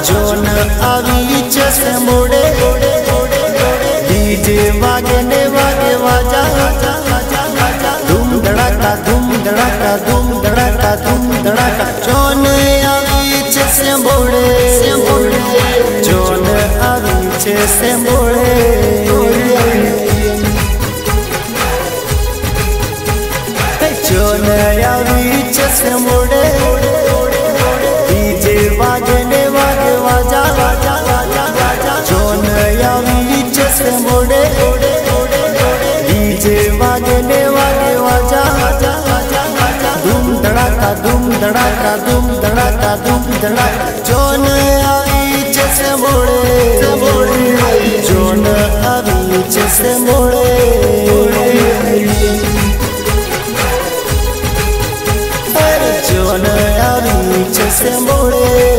Zone आवी से मोड़े डीजे वागे ने वागे वाजा धूम धड़ाका धूम धड़ाका धूम धड़ाका धूम धड़ाका जोन आवी से मोड़े जोन आवी से मोड़े जोन आवी से मोड़े डीजे वागे ने वागे वाजा जोन आवी से मोड़े डीजे वागे ने वागे वाजा धूम धड़ाका धूम धड़ाका धूम धड़ाका धूम धड़ाका जोन आवी से मोड़े जोन आवी से मोड़े जोन आवी से मोड़े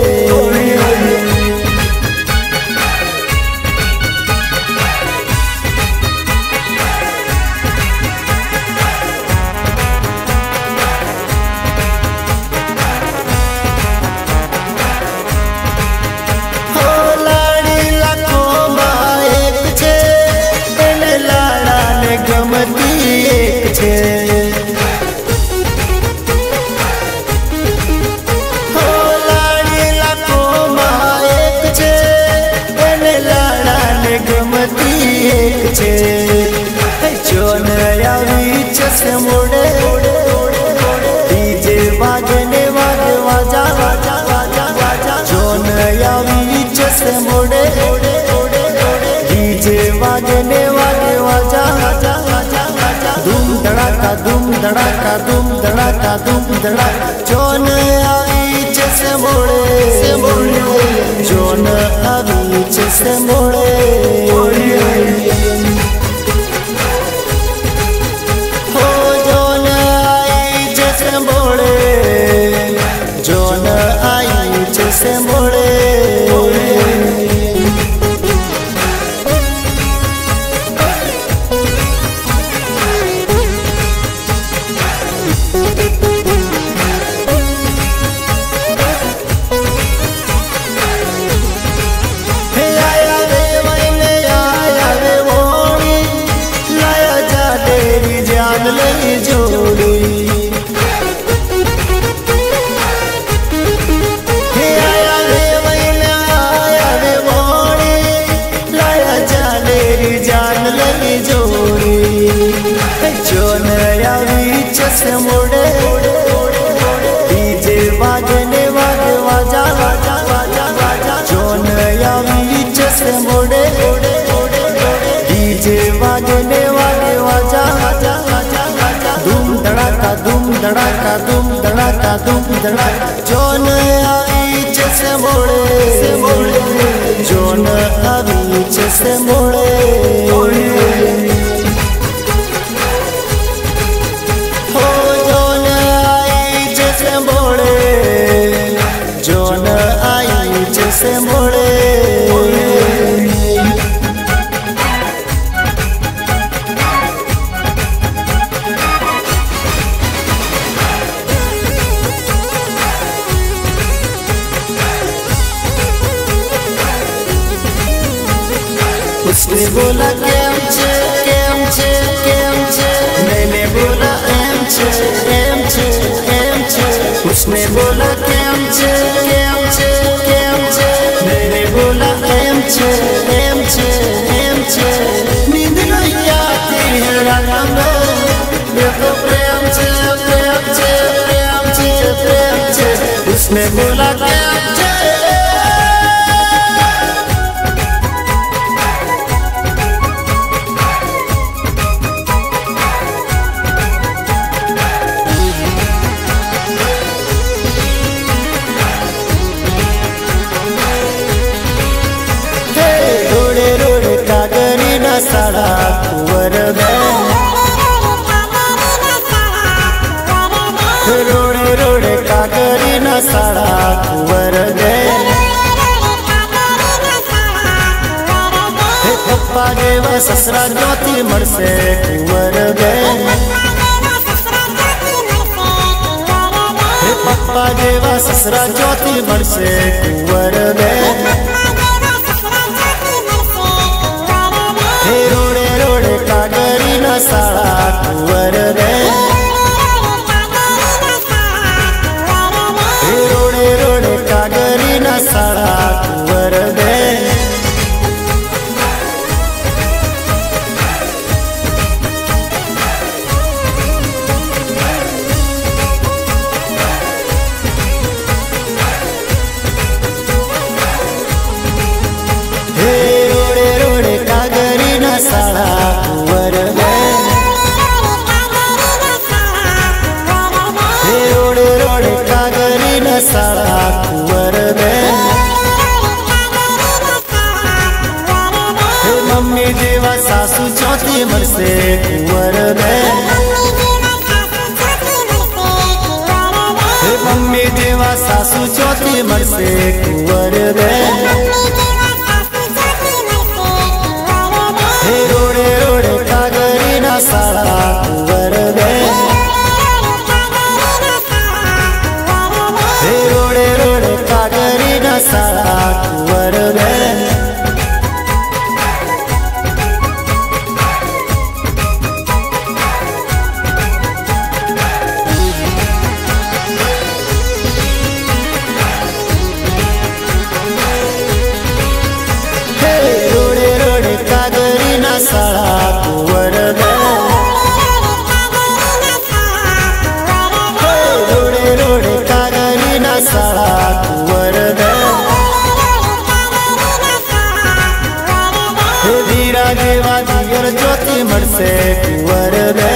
जोन आवी से मोड़े डीजे वागे ने वागे वाजा जोन आवी से मोड़े डीजे वागे ने वागे वाजा धूम धड़ाका धूम धड़ाका धूम धड़ाका धूम धड़ाका जोन आवी से मोड़े जोन आवी से मोड़े जोन आई से मोड़े आया रे वोनी लाया जा तेरी जान ले जोड़ी जोन आवी से मोड़े डीजे वागे ने वागे वाजा जोन आवी से मोड़े डीजे वागे ने वागे वाजा धूम धड़ाका धूम धड़ाका धूम धड़ाका धूम धड़ाका जोन आवी से मोड़े जोन आवी से मोड़े जोन आई से मोड़े उसने बोला केम छे मैंने बोला एम छे उसने बोला केम छे मैंने बोला एम छे नींद नहीं आती है रात में ये तो प्रेम छे उसने बोला केम छे साड़ा कुंवर रोड़े रोड़े कागरी न साड़ा कुंवर पप्पा देव ससरा ज्योति मरसे कुंवर पप्पा जेवा ससरा ज्योति मरसे कुंवर दे हे रोड़े रोड़े कागरी न साड़ा कुंवर दे हे रोड़े रोड़े कागरी न साड़ा कुंवर दे साड़ा कुंवर दे हे रोड़े रोड़े कागरी न साड़ा कुंवर दे हे मम्मी जेवा सासू चौथी मरसे कुंवर दे हे मम्मी जेवा सासू चौथी मरसे कुंवर दे हे रोड़े रोड़े कागरी न साड़ा कुंवर दे हे रोड़े रोड़े कागरी न साड़ा कुंवर दे साड़ा कुंवर दे रोड़े रोड़े कागरी न साड़ा कुंवर दे हे वीरा जेवा दियर ज्योति मरसे कुंवर दे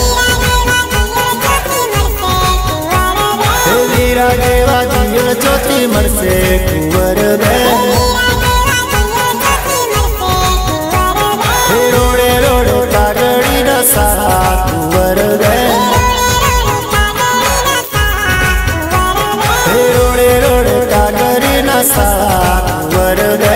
हे वीरा जेवा दियर ज्योति मरसे कुंवर दे साड़ा कुंवर दे हे रोड़े रोड़े कागरी न साड़ा कुंवर दे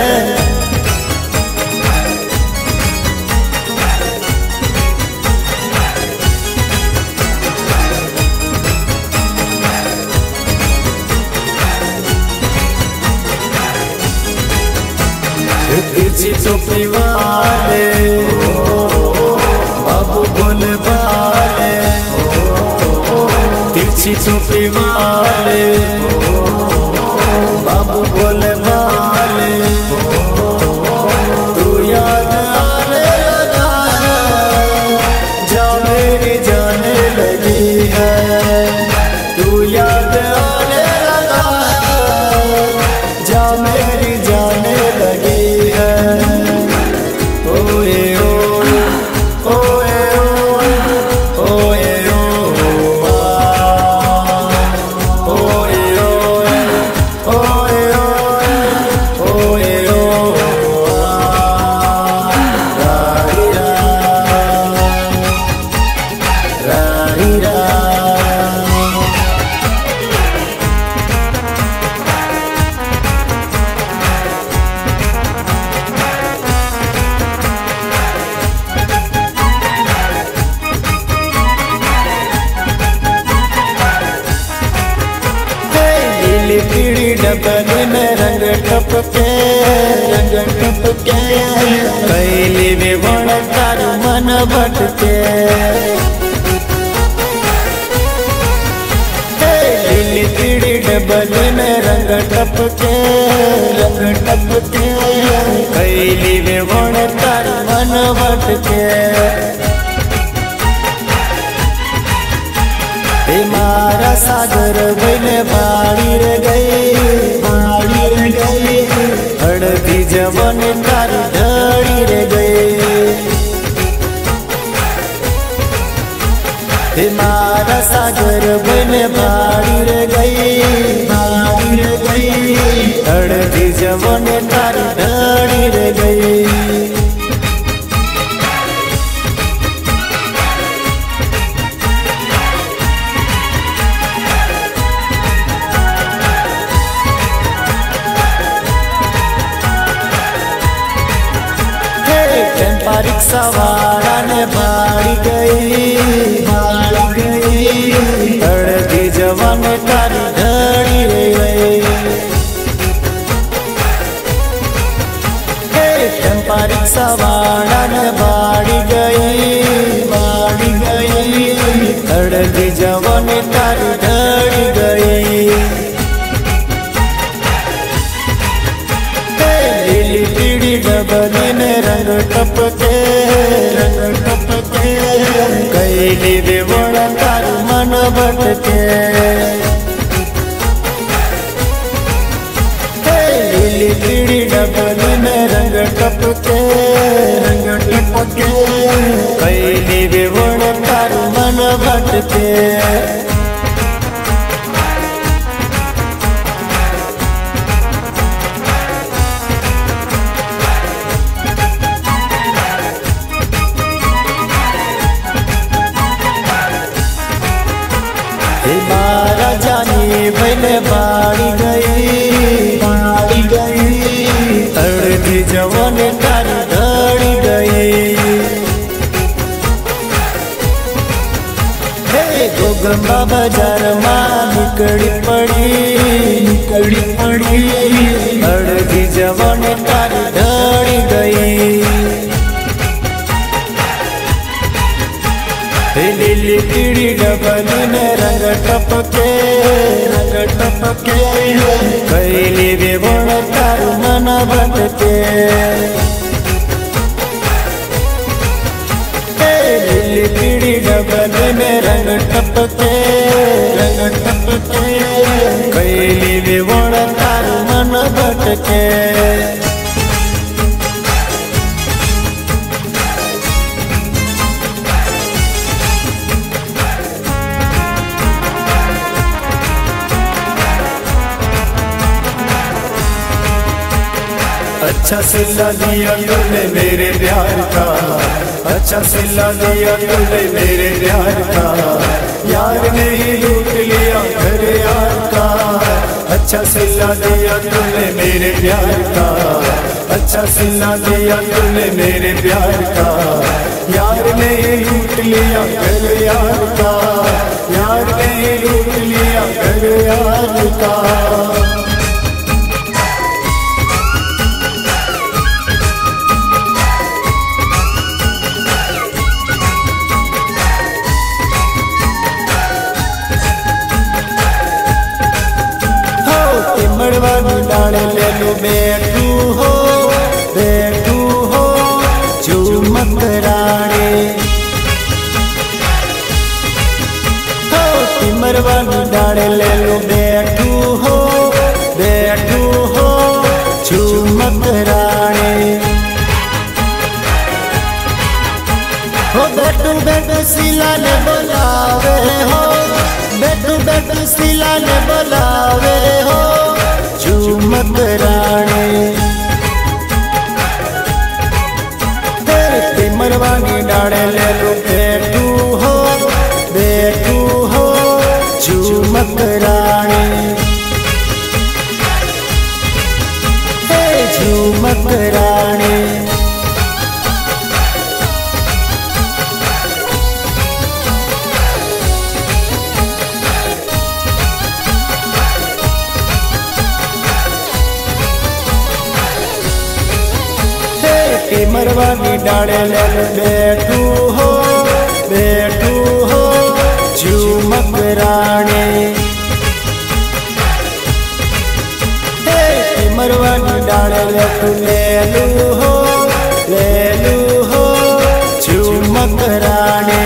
तिरछी टोपी वाले बाबू बोले वाले तिरछी टोपी वाले बाबू बोले वाले तू याद आने लगा जा मेरी जाने लगी है तू याद आने लगा जा मेरी जाने लगी है ओए पीड़ी डबल में रंग टपके कैली भी बण तारू मन भटके पीड़ी डबल में रंग टपके कैली भी बण तारू मन भटके मारा सागर बने बाड़ी रे गई हड़दी जवन तारी ढड़ी रे गई मारा सागर बने बाड़ी रे गई हड़दी जवन तारी ढड़ी रे गई रिक्शा वाला ने भाड़ गई हड़दी जब जवान तारी ढड़ी गई। टेम्पा रिक्शा वाला ने बाड़ी गई, बाड़ी गई। अड़गी जवान तारी ढड़ी गई। लीली पीड़ी डबली में रंग टपके, रंग टपके। कैली देवण तारू मन भटके। लीली पीड़ी डबली में रंग टपके, रंग टपके। कैली देवण तारू मन भटके। मारा जानी बहने बाड़ी गई, बाड़ी गई। अड़धी जवान तारी ढड़ी गई। गोगंबा बाजार मां निकड़ी पड़ी, निकड़ी पड़ी। अड़धी जवान तारी ढड़ी गई। लीली पीड़ी डबली में रंग टपके, रंग टपके। कैली देवण तारू मन भटके। लीली पीड़ी डबली में रंग टपके, रंग टपके। कैली देवण तारू मन भटके। अच्छा सिला दिया तूने मेरे प्यार का, अच्छा सिला दिया तूने मेरे प्यार का। यार ने ही लूट लिया घर यार का। अच्छा सिला दिया तूने मेरे प्यार का, अच्छा सिला दिया तूने मेरे प्यार का। यार ने ही लूट लिया घर यार का। यार ने ही लूट लिया घर यार का। मड़वानी डाले ले लो बैठू हो, बैठू हो। झूमक राणे हो। मड़वानी डाले ले लो बैठू हो, बैठू हो। झूमक राणे हो। बैठू बैठू सिला ने बुलावे हो, बैठू बैठू सिला ने बुलावे हो। झूमक राणे मरवानी डाले ले लो बैठू हो, बैठू हो। झूमक राणे झूमक राणे। मरवानी डाले ले बैठू हो, बैठू हो। झूमक राणे मरवानी डाले ले लू हो, ले लू हो। झूमक राणे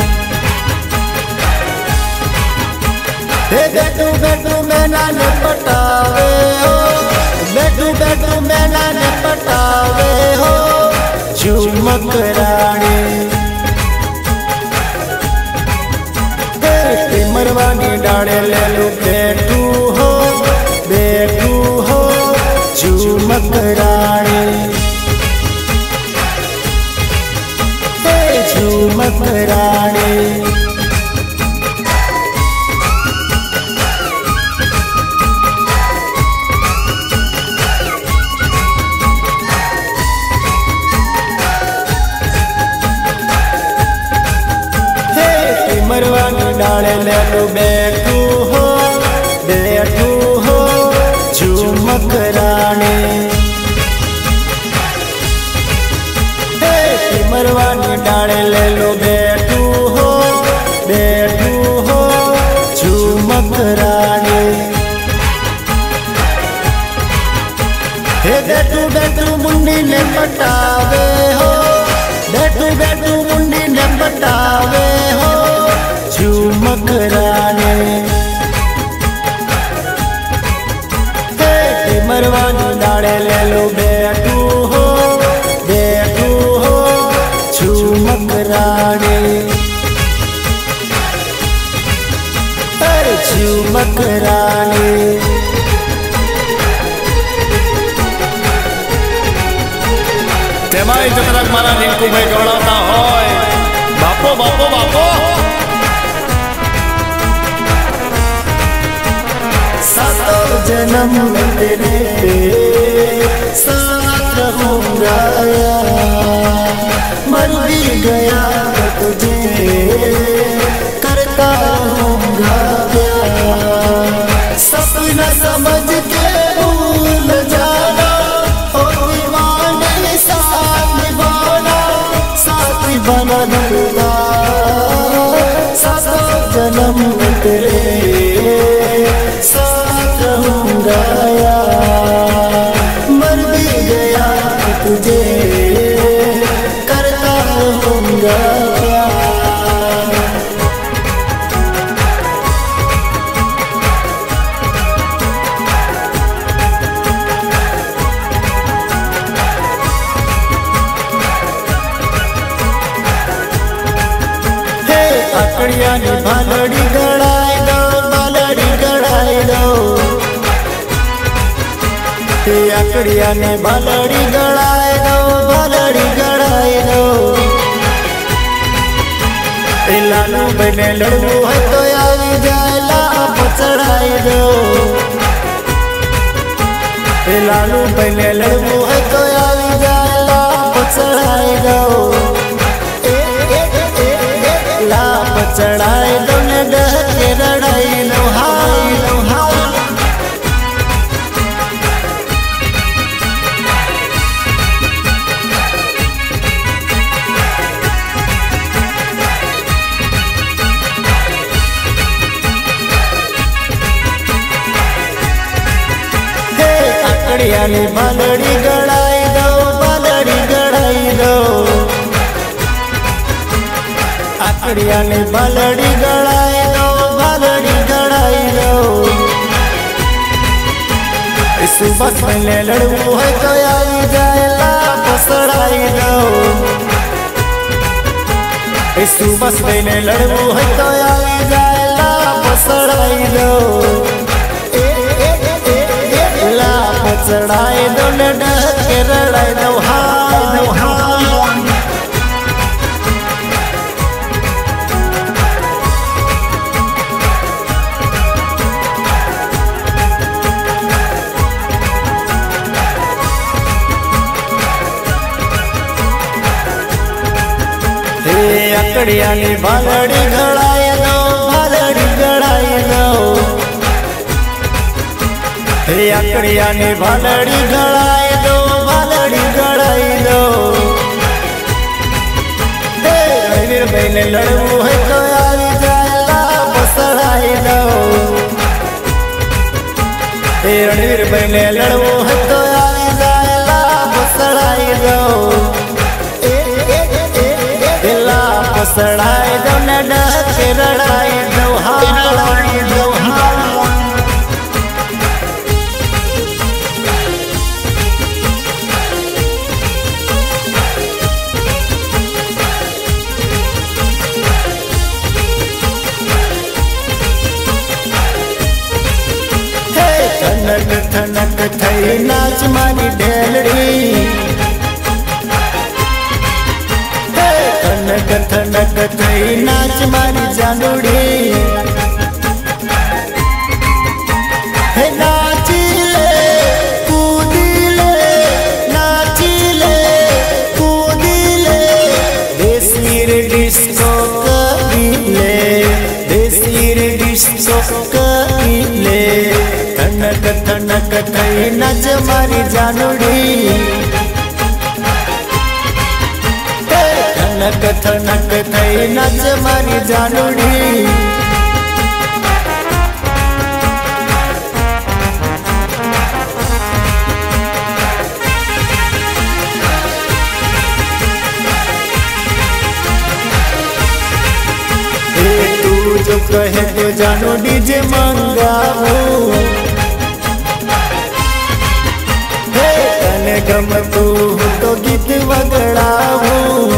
बैठू बैठू मैना ने पटावे हो, बैठू बैठू मैना ने पटावे हो। झूमक राणे मरवानी डाले ले लो बैठू हो, बैठू हो। झूमक राणे झूमक राणे। मरवानी डाले ले लो बैठू हो, झूमक रानी मरवानी डाले ले लो बैठू हो झूमक रानी। हे बैठू बैठू मुंडी ने पटावे हो बैठू मुंडी ने पटावे हो झूमक रानी। मरवानी डाले ले लो बैठू हो झूमक रानी झूमक रानी। तेमाय जतराक मारा नीलकू भाई गवड़ाता होय बापो बापो बापो। सातों जन्म में तेरे साथ रहूंगा मर भी गया तो तुझे करता रहूंगा प्यार। सपना समझ के भूल जाना ओ दीवाने साथ निभाना साथ बना दूंगा। सातों जन्म में तेरे साथ रहूंगा मर भी गया तुझे करता रहूंगा प्यार। हे अकड़िया ने भालड़ी गड़ाई दो भालड़ी गड़ाई दो। हे अकड़िया ने भालड़ी गड़ाई दो भालड़ी गड़ाई दो। लालू बने लड़ू है तो आई जाए लाभ चढ़ाई दो। लालू बने लड़ू है तो आई जाए लाभ चढ़ाई दो। लाभ चढ़ाई दो ने डह के लड़ाई लो हाय लो हाय। अकड़िया ने भालड़ी गड़ाई दो भालड़ी गड़ाई दो। अकड़िया ने भालड़ी गड़ाई दो भालड़ी गड़ाई दो। सुबह पहले लड़ू है तो आई जाए लाभ सड़ाई दो। सुबह पहले लड़ू है तो आई जाए लाभ सड़ाई दो। लाभ चढ़ाई दो ने डह के लड़ाई दो हाय दो हाय। अकड़िया ने भालड़ी गड़ाई दो भालड़ी गड़ाई दो। अकड़िया ने भालड़ी गड़ाई दो भालड़ी गड़ाई दो। रणवीर भाई ने लड़ू है तो आई जाए लाभ सड़ाई दो। रणवीर भाई ने लड़ू है तो आई जाए लाभ सड़ाई दो। लाभ सड़ाई दो न डह के लड़ाई दो लड़ाई दो ठनक ठनक थई नाच मारी ढेलड़ी। ठनक ठनक थई नाच मारी जानुड़ी। नाची ले कूदी ले नाची ले कूदी ले देसी रे डिस्को करी ले देसी रे डिस्को करी ले। ठनक ठनक थई नच मारी जानूड़ी ठनक थई नच मारी जानूड़ी जो कहे तो जानो डीजे मंगावो तने गम तू तो गीत वगड़ावो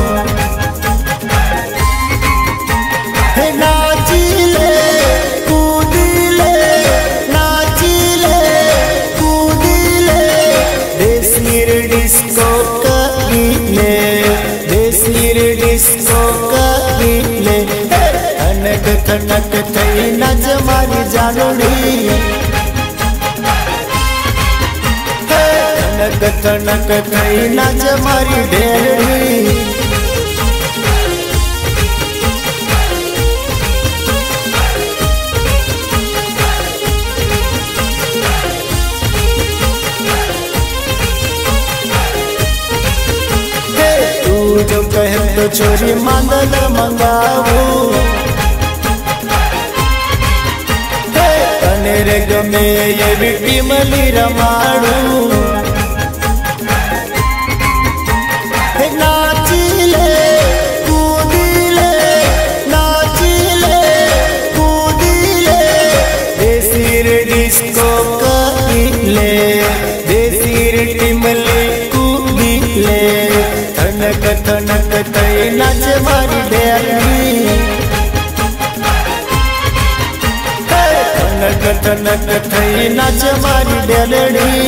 नाची ले कूदी ले नाची ले कूदी ले देसी रे डिस्को करी ले देसी रे डिस्को करी ले ठनक थई नच मारी जानूड़ी ठनक थई नच मारी ढेरड़ी तू जो कहे तो छोरी मांदल मंगावो रे गमे ये बिटी मली रमाड़ू नाची ले कूदी ले नाची ले कूदी ले देसी रे डिस्को करी ले देसी रे टिमली कूदी ले ठनक थई नच मारी डेली ठनक थई नच मारी डेलड़ी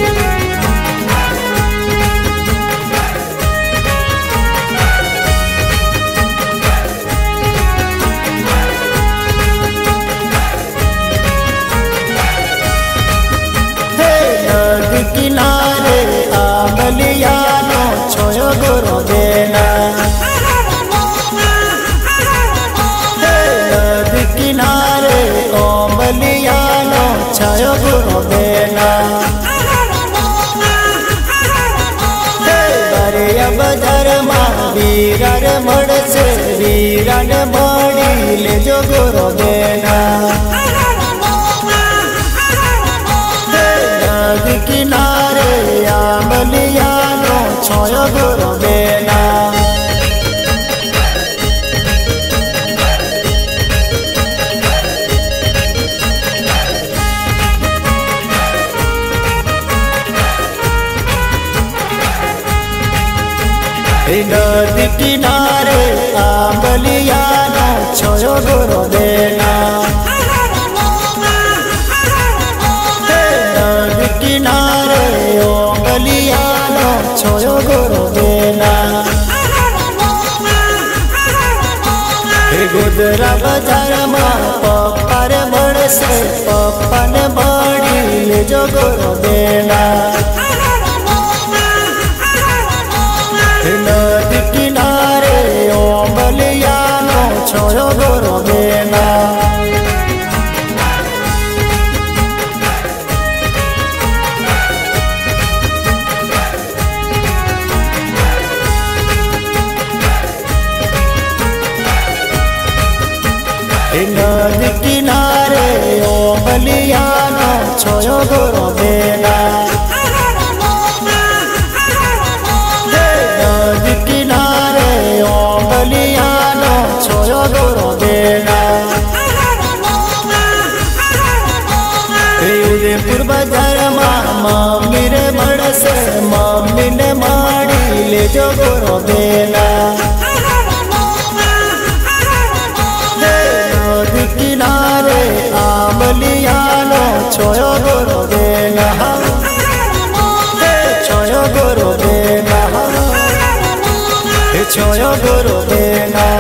नदी किनारे आमलियानो छोयो गोरो देना नदी किनारे ओमलियानो छायो गोरो देना बरिया बजार मा वीरार मड़से वीरान मड़ी ले जो गोरो देना नदी किनारे आमलियानो छायो गोरो देना नदी किनारे आंबलियानो छोयो गोरो देना नदी किनारे आंबलियानो छोयो गोरो देना गोदरा बाजार मा पप्पा रे मड़से पप्पा ने बड़ी ले जो गोरो देना नदी किनारे ओमलियानो छोयो गोरो देना नदी किनारे ओमलियानो छोयो गोरो देना नदी किनारे ओमलियानो छोयो गोरो देना उदयपुर बाजार मा मम्मी रे मड़से मम्मी ने माड़ी ले जो गोरो देना नदी किनारे आमलियानो छोयो गोरो देना छोयो गोरो देना छोयो गोरो देना